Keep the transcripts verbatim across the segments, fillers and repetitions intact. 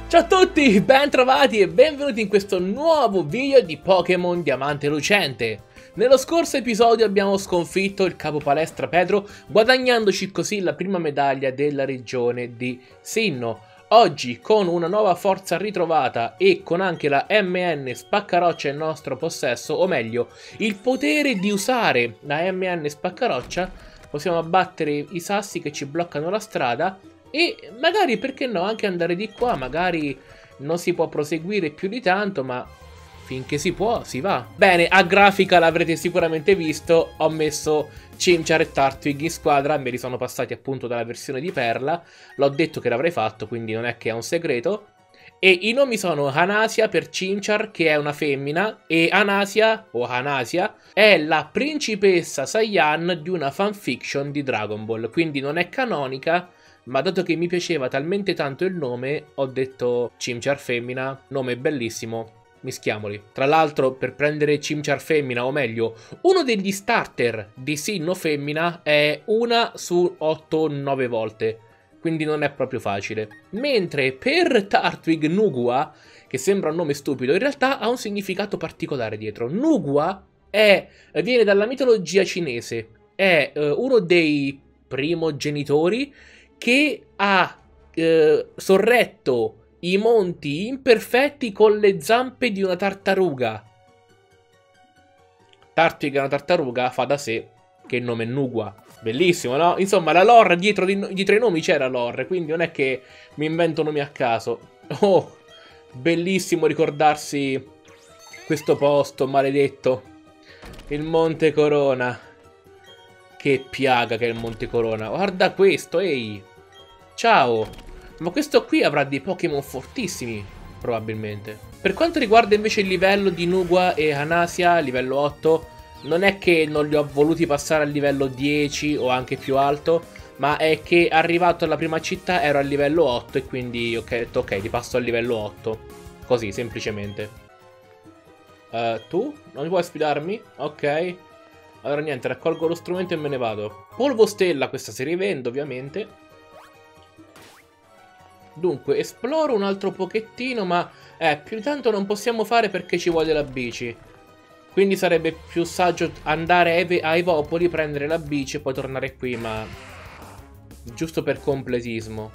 Ciao a tutti, ben trovati e benvenuti in questo nuovo video di Pokémon Diamante Lucente. Nello scorso episodio abbiamo sconfitto il capo palestra Pedro, guadagnandoci così la prima medaglia della regione di Sinnoh. Oggi, con una nuova forza ritrovata e con anche la M N Spaccaroccia in nostro possesso, o meglio, il potere di usare la M N Spaccaroccia, possiamo abbattere i sassi che ci bloccano la strada e magari, perché no, anche andare di qua. Magari non si può proseguire più di tanto, ma finché si può, si va. Bene, a grafica l'avrete sicuramente visto, ho messo Chimchar e Turtwig in squadra, me li sono passati appunto dalla versione di Perla. L'ho detto che l'avrei fatto, quindi non è che è un segreto. E i nomi sono Hanasia per Chimchar, che è una femmina, e Anasia, o Hanasia, è la principessa Saiyan di una fanfiction di Dragon Ball, quindi non è canonica. Ma dato che mi piaceva talmente tanto il nome, ho detto Chimchar femmina, nome bellissimo, mischiamoli. Tra l'altro, per prendere Chimchar femmina, o meglio, uno degli starter di Sinnoh femmina è una su otto nove volte, quindi non è proprio facile. Mentre per Turtwig Nugua, che sembra un nome stupido, in realtà ha un significato particolare dietro. Nugua è, viene dalla mitologia cinese, è uh, uno dei primogenitori che ha eh, sorretto i monti imperfetti con le zampe di una tartaruga. Turtwig è una tartaruga, fa da sé che il nome è Nugua. Bellissimo, no? Insomma, la lore dietro, di, dietro i nomi c'era lore, quindi non è che mi invento nomi a caso. Oh, bellissimo ricordarsi questo posto maledetto. Il Monte Corona. Che piaga che è il Monte Corona. Guarda questo, ehi. Ciao. Ma questo qui avrà dei Pokémon fortissimi, probabilmente. Per quanto riguarda invece il livello di Nugua e Hanasia, livello otto, non è che non li ho voluti passare al livello dieci o anche più alto, ma è che arrivato alla prima città ero al livello otto e quindi ho detto ok, li passo al livello otto. Così, semplicemente. Uh, tu? Non puoi sfidarmi? Ok. Allora niente, raccolgo lo strumento e me ne vado. Polvo stella, questa si rivende ovviamente. Dunque, esploro un altro pochettino, ma eh, più di tanto non possiamo fare perché ci vuole la bici. Quindi sarebbe più saggio andare a Evopoli, prendere la bici e poi tornare qui, ma giusto per completismo.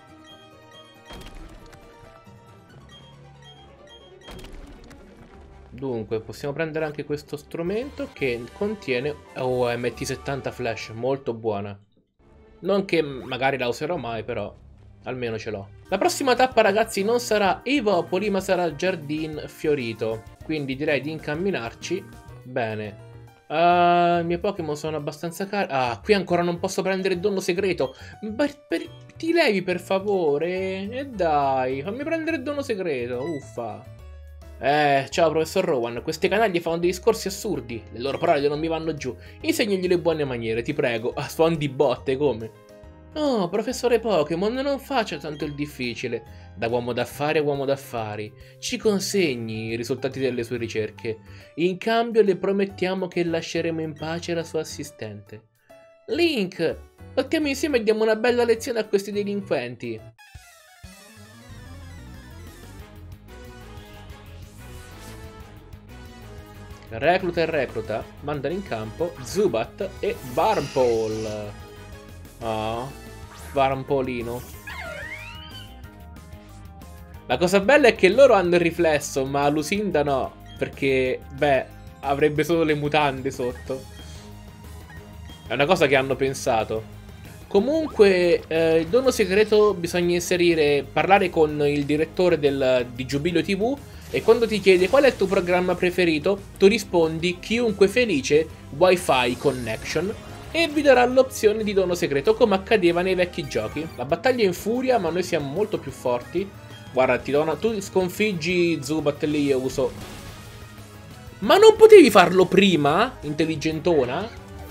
Dunque, possiamo prendere anche questo strumento che contiene... Oh, M T settanta Flash, molto buona. Non che magari la userò mai, però almeno ce l'ho. La prossima tappa, ragazzi, non sarà Evopoli, ma sarà Giardin Fiorito. Quindi direi di incamminarci. Bene. Uh, I miei Pokémon sono abbastanza cari. Ah, qui ancora non posso prendere il dono segreto. Per, per, ti levi, per favore? E dai, fammi prendere il dono segreto. Uffa. Eh, ciao professor Rowan, questi canagli fanno dei discorsi assurdi, le loro parole non mi vanno giù, insegnagli le buone maniere, ti prego, a suon di botte, come? Oh, professore Pokémon, non faccia tanto il difficile, da uomo d'affari a uomo d'affari, ci consegni i risultati delle sue ricerche, in cambio le promettiamo che lasceremo in pace la sua assistente. Link, lottiamo insieme e diamo una bella lezione a questi delinquenti. Recluta e recluta mandano in campo Zubat e Wurmple. Oh, Wurmpolino. La cosa bella è che loro hanno il riflesso, ma Lucinda no, perché, beh, avrebbe solo le mutande sotto. È una cosa che hanno pensato. Comunque, eh, il dono segreto bisogna inserire, parlare con il direttore del, di Giubileo T V. E quando ti chiede qual è il tuo programma preferito, tu rispondi chiunque felice Wi-Fi connection e vi darà l'opzione di dono segreto come accadeva nei vecchi giochi. La battaglia è in furia, ma noi siamo molto più forti. Guarda, ti do una... tu sconfiggi Zubat lì, io uso... Ma non potevi farlo prima, intelligentona?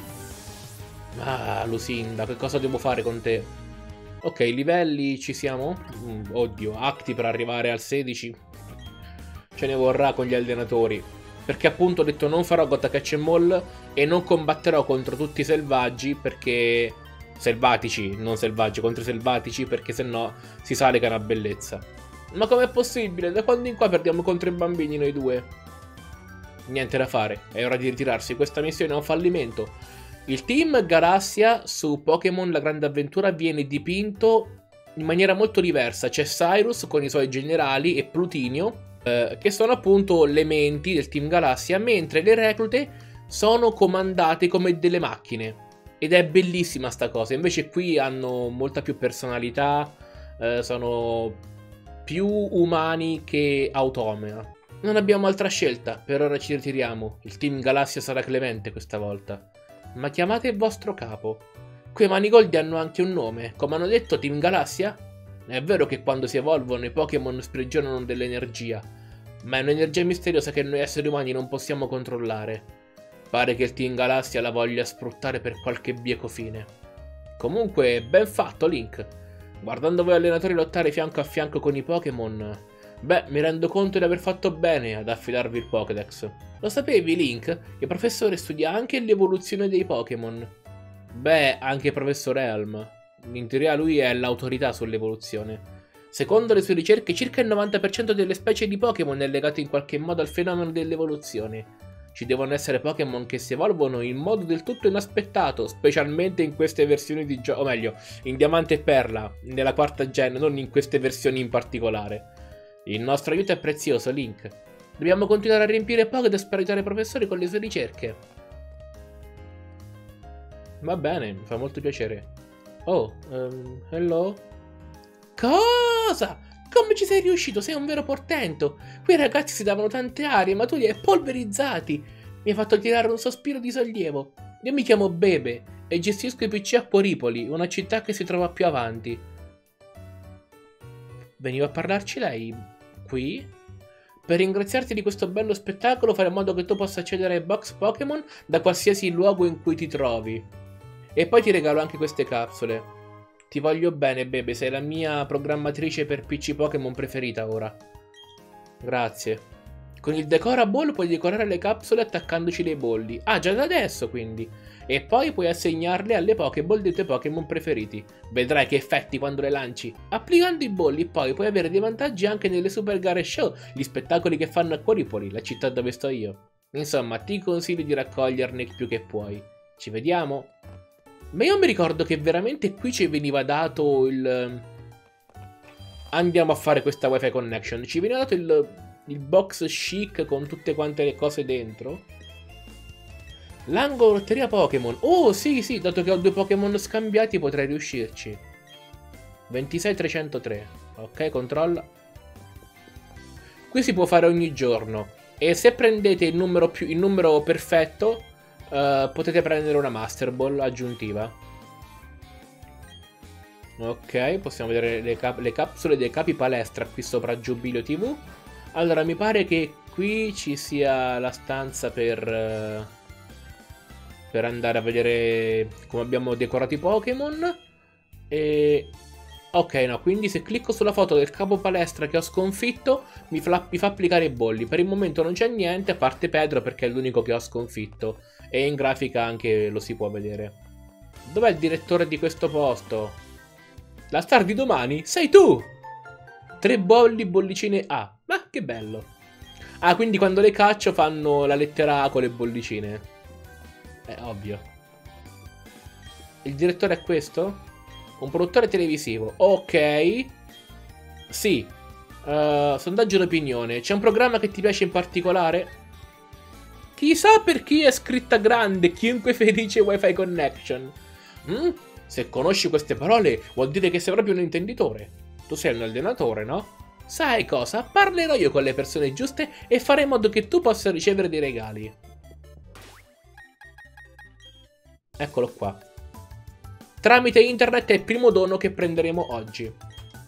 Ah, Lucinda, che cosa devo fare con te? Ok, livelli ci siamo? Mm, oddio, acti per arrivare al sedici. Ce ne vorrà con gli allenatori. Perché appunto ho detto non farò Gota Catch and Maul e non combatterò contro tutti i selvaggi perché... Selvatici, non selvaggi, contro i selvatici perché sennò si sale che è una bellezza. Ma com'è possibile? Da quando in qua perdiamo contro i bambini noi due? Niente da fare, è ora di ritirarsi, questa missione è un fallimento. Il team Galassia su Pokémon La Grande Avventura viene dipinto in maniera molto diversa. C'è Cyrus con i suoi generali e Plutinio, eh, che sono appunto le menti del team Galassia, mentre le reclute sono comandate come delle macchine. Ed è bellissima sta cosa, invece qui hanno molta più personalità, eh, sono più umani che automata. Non abbiamo altra scelta, per ora ci ritiriamo. Il team Galassia sarà clemente questa volta. Ma chiamate il vostro capo. Quei manigoldi hanno anche un nome, come hanno detto Team Galassia? È vero che quando si evolvono i Pokémon sprigionano dell'energia, ma è un'energia misteriosa che noi esseri umani non possiamo controllare. Pare che il Team Galassia la voglia sfruttare per qualche bieco fine. Comunque, ben fatto Link. Guardando voi allenatori lottare fianco a fianco con i Pokémon, beh, mi rendo conto di aver fatto bene ad affidarvi il Pokédex. Lo sapevi, Link, che il professore studia anche l'evoluzione dei Pokémon? Beh, anche il professor Elm. In teoria lui è l'autorità sull'evoluzione. Secondo le sue ricerche, circa il novanta per cento delle specie di Pokémon è legato in qualche modo al fenomeno dell'evoluzione. Ci devono essere Pokémon che si evolvono in modo del tutto inaspettato, specialmente in queste versioni di gioco, o meglio, in Diamante e Perla, nella quarta gen, non in queste versioni in particolare. Il nostro aiuto è prezioso, Link. Dobbiamo continuare a riempire Pokédex per aiutare i professori con le sue ricerche. Va bene, mi fa molto piacere. Oh, um, hello? Cosa? Come ci sei riuscito? Sei un vero portento. Quei ragazzi si davano tante arie, ma tu li hai polverizzati. Mi hai fatto tirare un sospiro di sollievo. Io mi chiamo Bebe e gestisco i P C a Poripoli, una città che si trova più avanti. Veniva a parlarci lei? Qui? Per ringraziarti di questo bello spettacolo, fare in modo che tu possa accedere ai box Pokémon da qualsiasi luogo in cui ti trovi. E poi ti regalo anche queste capsule. Ti voglio bene, Bebe, sei la mia programmatrice per P C Pokémon preferita ora. Grazie. Con il Decora Ball puoi decorare le capsule attaccandoci dei bolli. Ah, già da adesso, quindi. E poi puoi assegnarle alle Pokéball dei tuoi Pokémon preferiti. Vedrai che effetti quando le lanci. Applicando i bolli, poi puoi avere dei vantaggi anche nelle Super Gare Show, gli spettacoli che fanno a Poripoli, la città dove sto io. Insomma, ti consiglio di raccoglierne il più che puoi. Ci vediamo? Ma io mi ricordo che veramente qui ci veniva dato il... Andiamo a fare questa Wi-Fi connection. Ci veniva dato il, il box chic con tutte quante le cose dentro. L'angolo lotteria Pokémon. Oh, sì, sì, dato che ho due Pokémon scambiati potrei riuscirci. ventisei trecentotre. Ok, controlla. Qui si può fare ogni giorno. E se prendete il numero, più, il numero perfetto... Uh, potete prendere una Master Ball aggiuntiva. Ok, possiamo vedere le, cap le capsule dei capi palestra qui sopra Giubileo tivù. Allora, mi pare che qui ci sia la stanza per uh, per andare a vedere come abbiamo decorato i Pokémon. E... ok, no, quindi se clicco sulla foto del capo palestra che ho sconfitto mi fa, mi fa applicare i bolli. Per il momento non c'è niente, a parte Pedro perché è l'unico che ho sconfitto. E in grafica anche lo si può vedere. Dov'è il direttore di questo posto? La star di domani? Sei tu! Tre bolli, bollicine A. Ma che bello. Ah, quindi quando le caccio fanno la lettera A con le bollicine. È ovvio. Il direttore è questo? Un produttore televisivo. Ok. Sì. Uh, sondaggio d'opinione. C'è un programma che ti piace in particolare? Chissà per chi è scritta grande chiunque felice Wi-Fi connection. Mm? Se conosci queste parole vuol dire che sei proprio un intenditore. Tu sei un allenatore, no? Sai cosa? Parlerò io con le persone giuste e farò in modo che tu possa ricevere dei regali. Eccolo qua. Tramite internet è il primo dono che prenderemo oggi.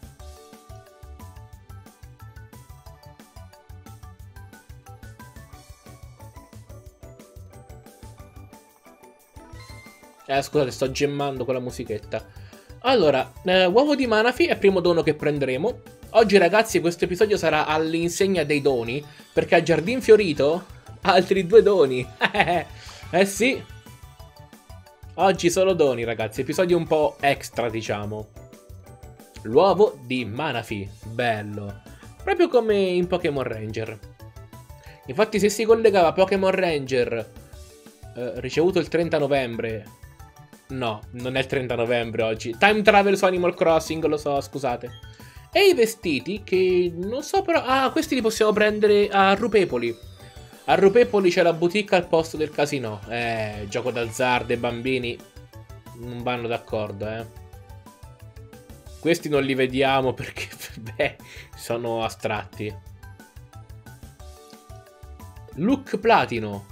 Eh, scusate, sto gemmando con la musichetta. Allora, eh, uovo di Manaphy è il primo dono che prenderemo. Oggi, ragazzi, questo episodio sarà all'insegna dei doni, perché al Giardin Fiorito altri due doni. Eh sì. Oggi solo doni, ragazzi. Episodio un po' extra, diciamo. L'uovo di Manaphy. Bello. Proprio come in Pokémon Ranger. Infatti se si collegava Pokémon Ranger eh, ricevuto il trenta novembre... No, non è il trenta novembre oggi. Time travel su Animal Crossing, lo so, scusate. E i vestiti che non so però... Ah, questi li possiamo prendere a Rupepoli. A Rupepoli c'è la boutique al posto del casino. Eh, gioco d'azzardo e bambini non vanno d'accordo, eh. Questi non li vediamo perché, beh, sono astratti. Look platino.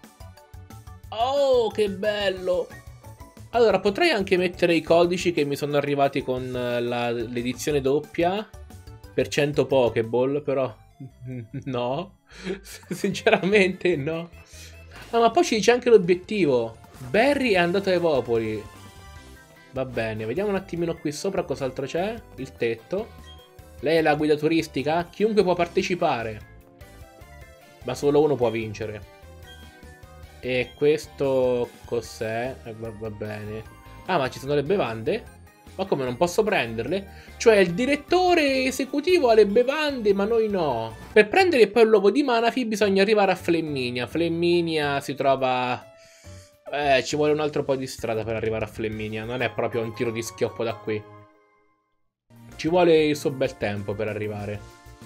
Oh, che bello. Allora, potrei anche mettere i codici che mi sono arrivati con l'edizione doppia per cento Pokéball, però no. Sinceramente no. Ah, ma poi ci dice anche l'obiettivo. Barry è andato a Evopoli. Va bene, vediamo un attimino qui sopra cos'altro c'è. Il tetto. Lei è la guida turistica? Chiunque può partecipare, ma solo uno può vincere. E questo cos'è? Eh, va, va bene. Ah, ma ci sono le bevande? Ma come, non posso prenderle? Cioè il direttore esecutivo ha le bevande, ma noi no. Per prendere poi il l'uovo di Manaphy bisogna arrivare a Flaminia. Flaminia si trova... Eh, ci vuole un altro po' di strada per arrivare a Flaminia. Non è proprio un tiro di schioppo da qui. Ci vuole il suo bel tempo per arrivare.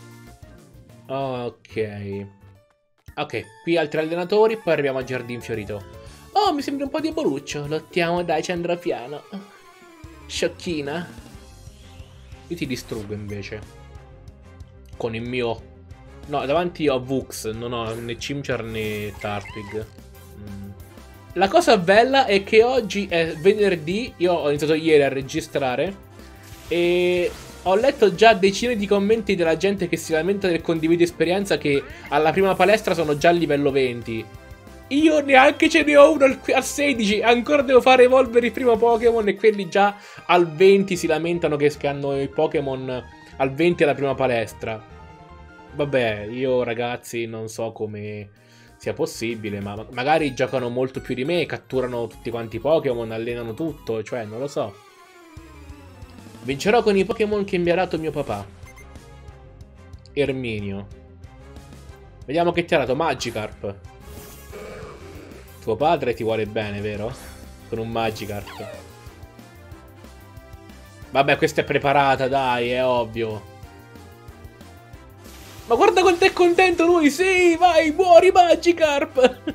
Ok. Ok, qui altri allenatori, poi arriviamo al Giardin Fiorito. Oh, mi sembra un po' di Boluccio. Lottiamo, dai, ci andrà piano. Sciocchina. Io ti distruggo invece. Con il mio... No, davanti ho Vux, non ho né Chimchar né Tarpig. Mm. La cosa bella è che oggi è venerdì. Io ho iniziato ieri a registrare e... ho letto già decine di commenti della gente che si lamenta del condivido esperienza che alla prima palestra sono già a livello venti. Io neanche ce ne ho uno al, al sedici, ancora devo fare evolvere il primo Pokémon e quelli già al venti si lamentano che, che hanno i Pokémon al venti alla prima palestra. Vabbè, io ragazzi non so come sia possibile, ma magari giocano molto più di me, catturano tutti quanti i Pokémon, allenano tutto, cioè non lo so. Vincerò con i Pokémon che mi ha dato mio papà. Erminio. Vediamo che ti ha dato. Magikarp. Tuo padre ti vuole bene, vero? Con un Magikarp. Vabbè, questa è preparata, dai, è ovvio. Ma guarda quanto è contento lui. Sì, vai, muori Magikarp.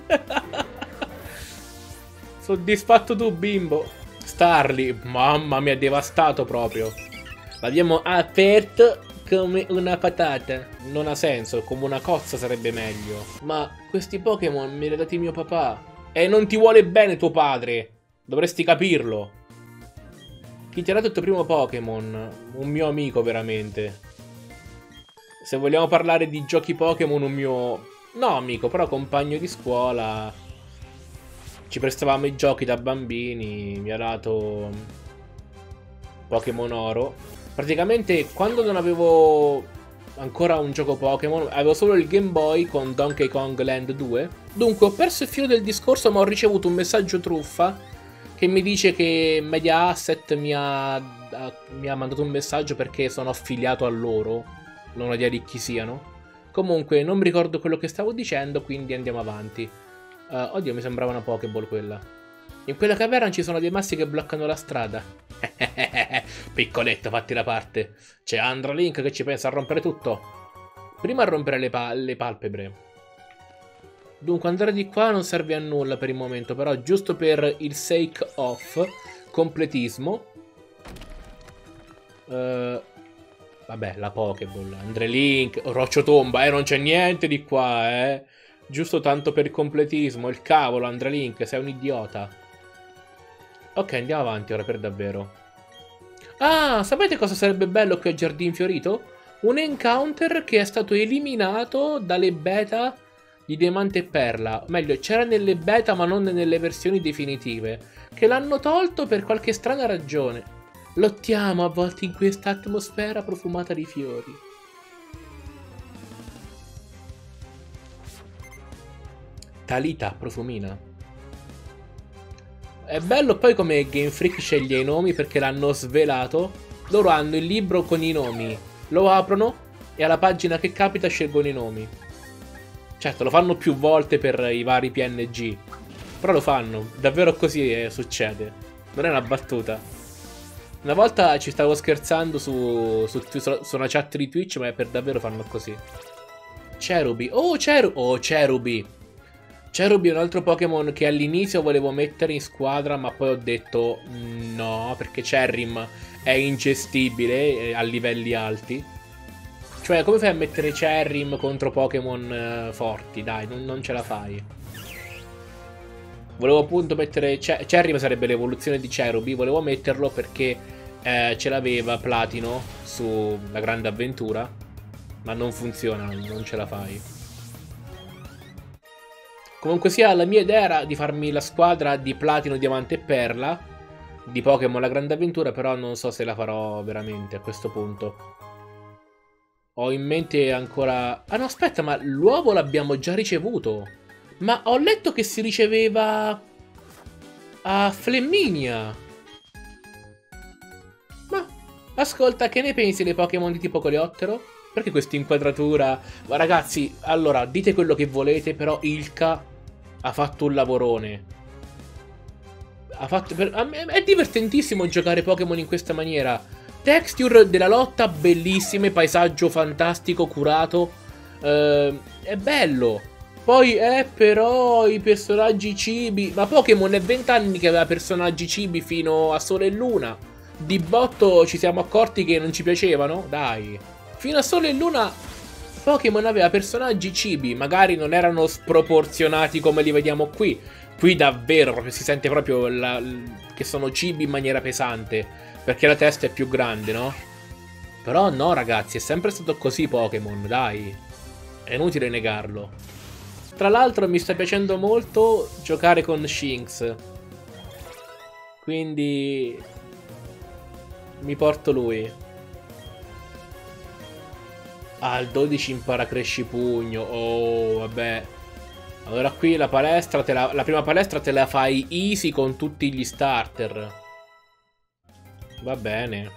Soddisfatto tu, bimbo. Starly, mamma mia, devastato proprio. L'abbiamo aperto come una patata. Non ha senso, come una cozza sarebbe meglio. Ma questi Pokémon me li ha dati mio papà. E non ti vuole bene tuo padre. Dovresti capirlo. Chi ti ha dato il tuo primo Pokémon? Un mio amico, veramente. Se vogliamo parlare di giochi Pokémon, un mio... no amico, però compagno di scuola. Ci prestavamo i giochi da bambini. Mi ha dato Pokémon Oro. Praticamente quando non avevo ancora un gioco Pokémon, avevo solo il Game Boy con Donkey Kong Land due. Dunque ho perso il filo del discorso, ma ho ricevuto un messaggio truffa che mi dice che Media Asset mi ha, mi ha mandato un messaggio perché sono affiliato a loro. Non ho idea di chi siano. Comunque non mi ricordo quello che stavo dicendo, quindi andiamo avanti. Uh, oddio, mi sembrava una Pokéball quella. In quella caverna ci sono dei massi che bloccano la strada. Piccoletto, fatti da parte. C'è Andra Link che ci pensa a rompere tutto. Prima a rompere le, pa le palpebre. Dunque andare di qua non serve a nulla per il momento, però giusto per il sake of completismo. Uh, vabbè, la Pokéball. Andre Link, Roccio Tomba, eh, non c'è niente di qua, eh. Giusto tanto per il completismo. Il cavolo, Andre Link, sei un idiota. Ok, andiamo avanti ora per davvero. Ah, sapete cosa sarebbe bello qui a Giardin Fiorito? Un encounter che è stato eliminato dalle beta di Diamante e Perla. O meglio, c'era nelle beta ma non nelle versioni definitive, che l'hanno tolto per qualche strana ragione. Lottiamo a volte in questa atmosfera profumata di fiori. Talita, profumina. È bello poi come Game Freak sceglie i nomi perché l'hanno svelato. Loro hanno il libro con i nomi. Lo aprono e alla pagina che capita scelgono i nomi. Certo, lo fanno più volte per i vari P N G, però lo fanno, davvero così eh, succede. Non è una battuta. Una volta ci stavo scherzando su, su, su, su una chat di Twitch, ma per davvero fanno così. Cherubi, oh Cherubi, oh Cherubi. Cherubi è un altro Pokémon che all'inizio volevo mettere in squadra, ma poi ho detto no, perché Cherrim è ingestibile a livelli alti. Cioè, come fai a mettere Cherrim contro Pokémon uh, forti? Dai, non, non ce la fai. Volevo appunto mettere... Cherrim sarebbe l'evoluzione di Cherubi. Volevo metterlo perché eh, ce l'aveva Platino sulla Grande Avventura. Ma non funziona, non ce la fai. Comunque sia, la mia idea era di farmi la squadra di Platino, Diamante e Perla di Pokémon La Grande Avventura, però non so se la farò veramente a questo punto. Ho in mente ancora... Ah no, aspetta, ma l'uovo l'abbiamo già ricevuto. Ma ho letto che si riceveva a Flaminia. Ma, ascolta, che ne pensi dei Pokémon di tipo Coleottero? Perché questa inquadratura... Ma ragazzi, allora, dite quello che volete, però Ilka ha fatto un lavorone. Ha fatto... Per... È divertentissimo giocare Pokémon in questa maniera. Texture della lotta bellissime, paesaggio fantastico, curato. Eh, è bello. Poi, eh, però, i personaggi cibi... Ma Pokémon è vent'anni che aveva personaggi cibi fino a Sole e Luna. Di botto ci siamo accorti che non ci piacevano? Dai. Fino a Sole e Luna Pokémon aveva personaggi cibi. Magari non erano sproporzionati come li vediamo qui. Qui davvero proprio si sente proprio la, che sono cibi in maniera pesante. Perché la testa è più grande, no? Però no, ragazzi, è sempre stato così Pokémon, dai. È inutile negarlo. Tra l'altro mi sta piacendo molto giocare con Shinx. Quindi... mi porto lui. Ah, il dodici impara Crescipugno. Oh, vabbè. Allora qui la palestra, te la, la prima palestra te la fai easy con tutti gli starter. Va bene.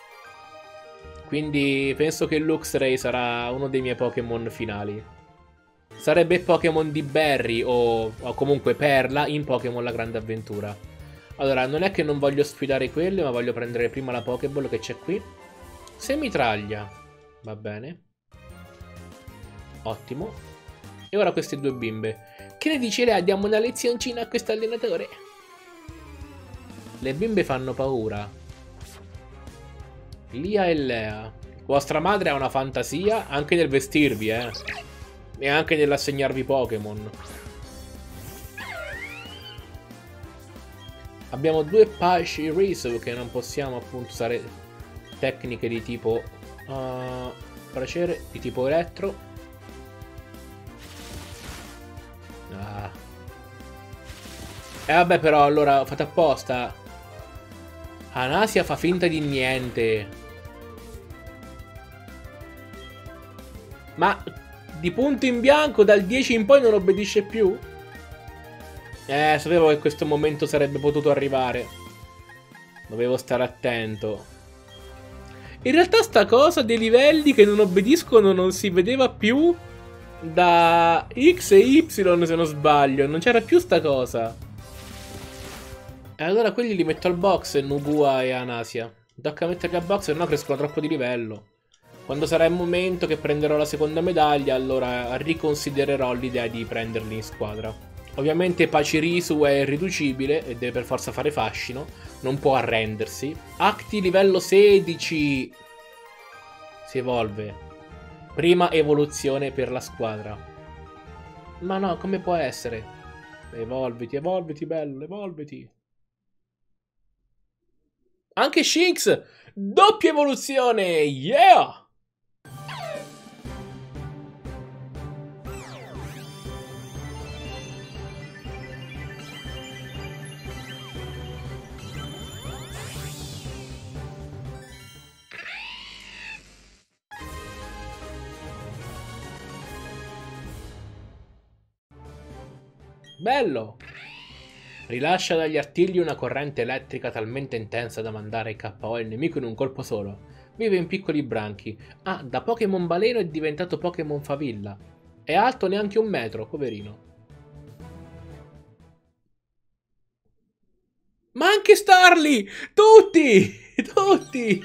Quindi penso che Luxray sarà uno dei miei Pokémon finali. Sarebbe Pokémon di Barry o, o comunque Perla in Pokémon La Grande Avventura. Allora, non è che non voglio sfidare quelle, ma voglio prendere prima la Pokéball che c'è qui. Semitraglia. Va bene. Ottimo. E ora queste due bimbe. Che ne dici, Lea? Diamo una lezioncina a questo allenatore? Le bimbe fanno paura. Lia e Lea. Vostra madre ha una fantasia anche nel vestirvi, eh. E anche nell'assegnarvi Pokémon. Abbiamo due Pachirisu che non possiamo appunto usare tecniche di tipo uh, piacere, di tipo elettro. Ah. E vabbè, però allora fate apposta. Anasia fa finta di niente. Ma di punto in bianco dal dieci in poi non obbedisce più? Eh, sapevo che questo momento sarebbe potuto arrivare. Dovevo stare attento. In realtà sta cosa dei livelli che non obbediscono non si vedeva più da X e Y, se non sbaglio. Non c'era più sta cosa. E allora quelli li metto al box, Nugua e Anasia. Tocca metterli al box, se no crescono troppo di livello. Quando sarà il momento che prenderò la seconda medaglia, allora riconsidererò l'idea di prenderli in squadra. Ovviamente Pachirisu è irriducibile e deve per forza fare fascino. Non può arrendersi. Acti livello sedici. Si evolve. Prima evoluzione per la squadra. Ma no, come può essere? Evolviti, evolviti, bello, evolviti. Anche Shinx! Doppia evoluzione! Yeah! Bello! Rilascia dagli artigli una corrente elettrica talmente intensa da mandare K O il nemico in un colpo solo. Vive in piccoli branchi. Ah, da Pokémon baleno è diventato Pokémon favilla. È alto neanche un metro, poverino. Ma anche Starly! Tutti! Tutti!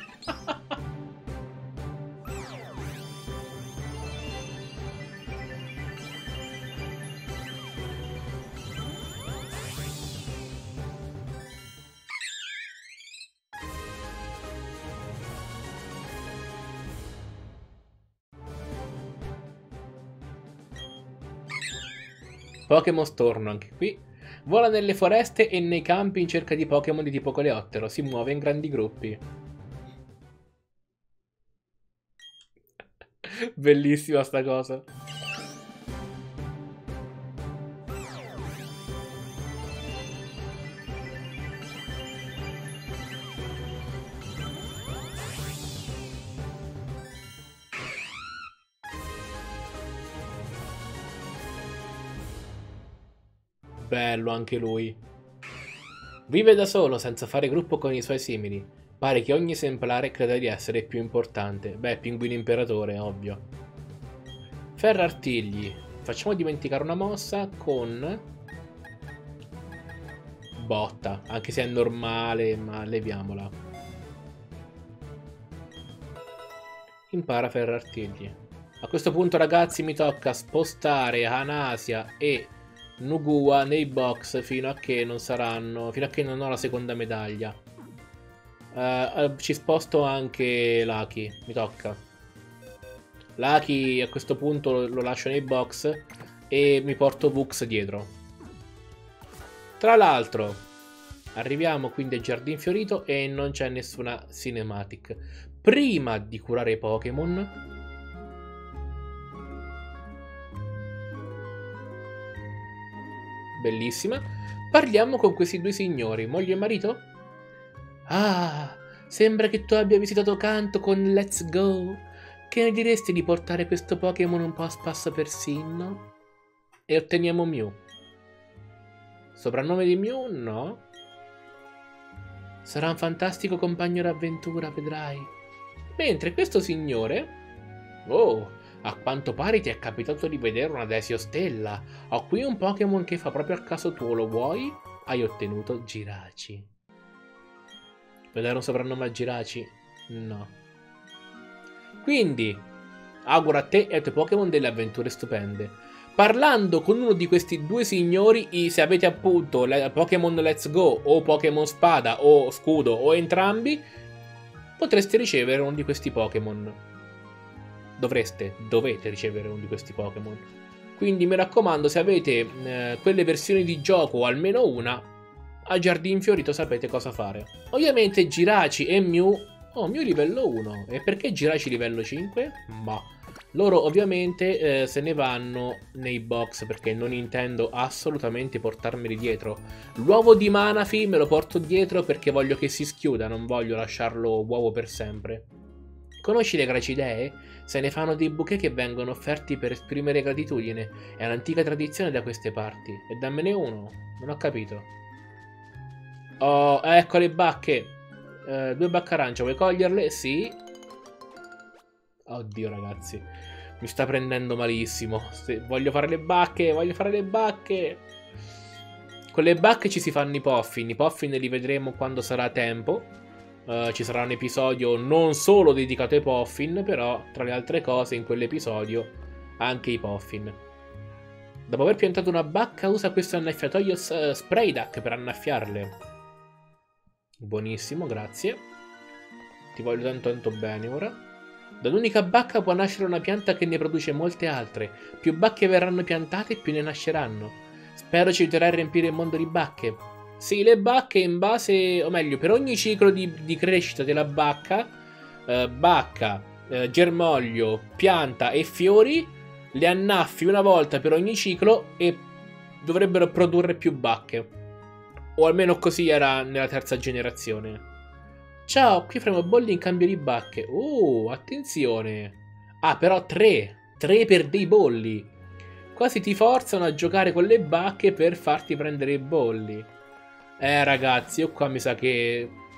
Pokémon storno anche qui. Vola nelle foreste e nei campi in cerca di Pokémon di tipo coleottero. Si muove in grandi gruppi. Bellissima sta cosa. Bello anche lui. Vive da solo senza fare gruppo con i suoi simili. Pare che ogni esemplare creda di essere più importante. Beh, pinguino imperatore, ovvio. Ferrartigli. Facciamo dimenticare una mossa con... botta. Anche se è normale, ma leviamola. Impara Ferrartigli. A questo punto, ragazzi, mi tocca spostare Anasia e Nugua nei box fino a che non saranno... fino a che non ho la seconda medaglia. Uh, ci sposto anche Lucky, mi tocca. Lucky a questo punto lo lascio nei box e mi porto Vux dietro. Tra l'altro arriviamo quindi al Giardino Fiorito e non c'è nessuna cinematic. Prima di curare i Pokémon, bellissima, parliamo con questi due signori, moglie e marito? Ah, sembra che tu abbia visitato Kanto con Let's Go. Che ne diresti di portare questo Pokémon un po' a spasso per Sinnoh? E otteniamo Mew. Soprannome di Mew? No. Sarà un fantastico compagno d'avventura, vedrai. Mentre questo signore... Oh, a quanto pare ti è capitato di vedere una Desiostella. Ho qui un Pokémon che fa proprio al caso tuo, lo vuoi? Hai ottenuto Jirachi. Vuoi dare un soprannome a Jirachi? No. Quindi, auguro a te e ai tuoi Pokémon delle avventure stupende. Parlando con uno di questi due signori, se avete appunto Pokémon Let's Go o Pokémon Spada o Scudo o entrambi, potreste ricevere uno di questi Pokémon. Dovreste, dovete ricevere uno di questi Pokémon. Quindi mi raccomando, se avete eh, quelle versioni di gioco o almeno una, a Giardino Fiorito sapete cosa fare. Ovviamente Jirachi e Mew... Oh, Mew livello uno. E perché Jirachi livello cinque? Ma loro ovviamente eh, se ne vanno nei box, perché non intendo assolutamente portarmeli dietro. L'uovo di Manaphy me lo porto dietro perché voglio che si schiuda, non voglio lasciarlo uovo per sempre. Conosci le gracidee? Se ne fanno dei bouquet che vengono offerti per esprimere gratitudine. È un'antica tradizione da queste parti. E dammene uno. Non ho capito. Oh, ecco le bacche. Uh, due bacche arancia, vuoi coglierle? Sì. Oddio, ragazzi. Mi sta prendendo malissimo. Se voglio fare le bacche, voglio fare le bacche. Con le bacche ci si fanno i Poffin. I Poffin li vedremo quando sarà tempo. Uh, ci sarà un episodio non solo dedicato ai Poffin, però tra le altre cose in quell'episodio anche i Poffin. Dopo aver piantato una bacca usa questo annaffiatoio uh, Sprayduck per annaffiarle. Buonissimo, grazie. Ti voglio tanto tanto bene ora. Da un'unica bacca può nascere una pianta che ne produce molte altre. Più bacche verranno piantate, più ne nasceranno. Spero ci aiuterai a riempire il mondo di bacche. Sì, le bacche in base, o meglio, per ogni ciclo di, di crescita della bacca, eh, bacca, eh, germoglio, pianta e fiori, le annaffi una volta per ogni ciclo e dovrebbero produrre più bacche. O almeno così era nella terza generazione. Ciao, qui faremo bolli in cambio di bacche. Uh, attenzione. Ah, però tre. Tre per dei bolli. Quasi ti forzano a giocare con le bacche per farti prendere i bolli. Eh, ragazzi, io qua mi sa che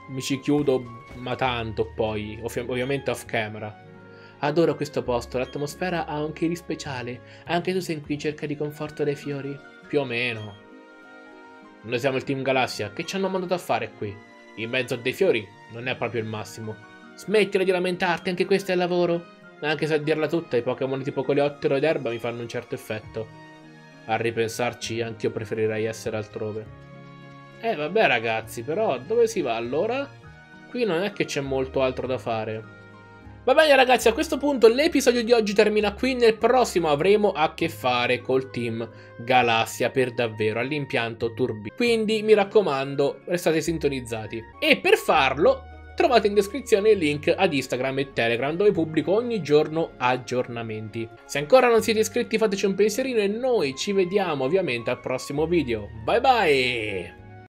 mi ci chiudo, ma tanto poi, ov ovviamente off camera. Adoro questo posto, l'atmosfera ha un che di speciale. Anche tu sei qui in cerca di conforto dai fiori? Più o meno. Noi siamo il Team Galassia, che ci hanno mandato a fare qui? In mezzo a dei fiori non è proprio il massimo. Smettila di lamentarti, anche questo è il lavoro. Anche se a dirla tutta i Pokémon tipo Coleottero ed Erba mi fanno un certo effetto. A ripensarci anch'io preferirei essere altrove. Eh vabbè ragazzi, però dove si va allora? Qui non è che c'è molto altro da fare. Va bene ragazzi, a questo punto l'episodio di oggi termina qui. Nel prossimo avremo a che fare col Team Galassia per davvero, all'impianto Turbi. Quindi mi raccomando, restate sintonizzati. E per farlo trovate in descrizione il link ad Instagram e Telegram, dove pubblico ogni giorno aggiornamenti. Se ancora non siete iscritti fateci un pensierino e noi ci vediamo ovviamente al prossimo video. Bye bye!